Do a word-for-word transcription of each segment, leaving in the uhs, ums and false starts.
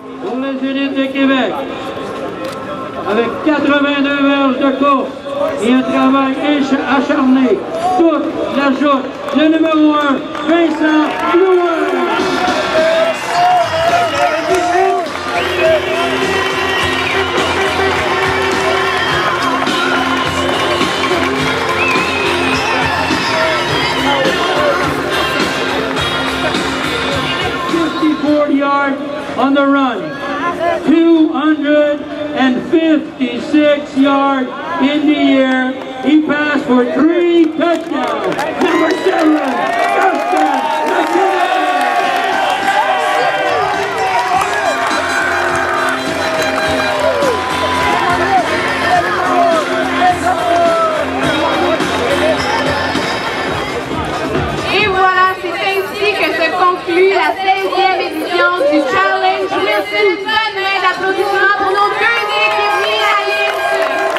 pour les élites de Québec. Avec quatre-vingt-deux verges de course et un travail acharné, toute la joute, le numéro un, Vincent Blouin. fifty-four yards on the run, two hundred fifty-six yards in the air. He passed for three touchdowns. Number seven, Justin McKinnon. Et voilà, c'est ainsi que se conclut la seizième édition du Challenge Wilson. Bonne main d'applaudissements pour nos deux équipes finalistes.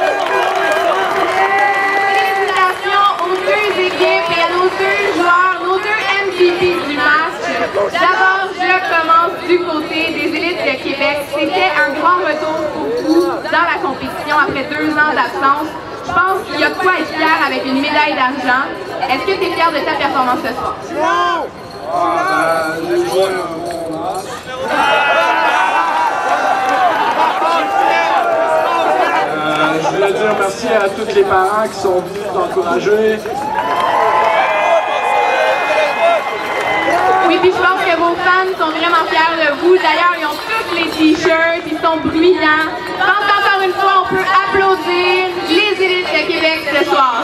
Félicitations aux deux équipes et à nos deux joueurs, nos deux M V P du match. D'abord, je commence du côté des élites de Québec. C'était un grand retour pour vous dans la compétition après deux ans d'absence. Je pense qu'il y a de quoi être fier avec une médaille d'argent. Est-ce que tu es fier de ta performance ce soir? Non! Euh, je voulais dire merci à tous les parents qui sont venus t'encourager. Oui, puis je pense que vos fans sont vraiment fiers de vous. D'ailleurs, ils ont tous les t-shirts, ils sont bruyants. Je pense qu'encore une fois, on peut applaudir les élites de Québec ce soir.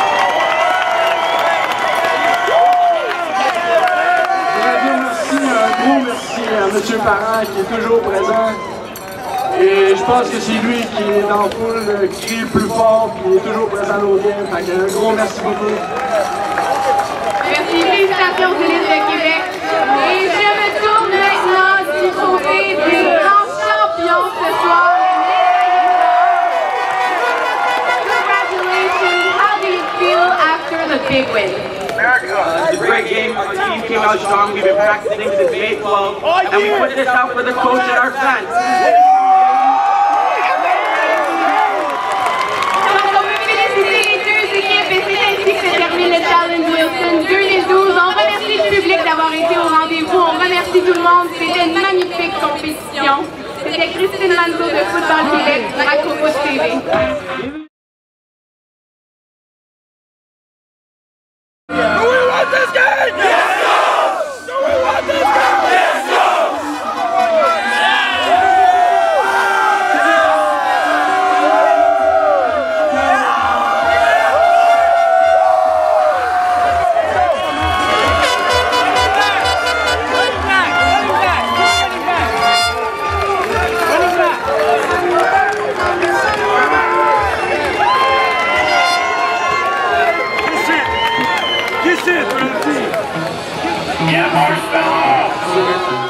Un gros merci à M. Parent qui est toujours présent. Et je pense que c'est lui qui est dans la foule, qui crie le plus fort, qui est toujours présent au game. Fait un gros merci beaucoup. Merci, félicitations aux élites de Québec. Et je me tourne maintenant du côté des grands champions ce soir. Congratulations, how do you feel after the big win? Uh, it's a great game. Our team came out strong. We've been practicing since May twelfth, and we put this out for the coach and our fans. Donc, on peut féliciter les deux équipes et c'est ainsi que se termine le Challenge Wilson deux mille douze. On remercie le public d'avoir été au rendez-vous. On remercie tout le monde. C'était une magnifique compétition. C'était Christine Manzo de Football Québec pour Acropolis T V. This game! Yes, go! Do we want this game? Yes, go! Yeah, Marshmallow!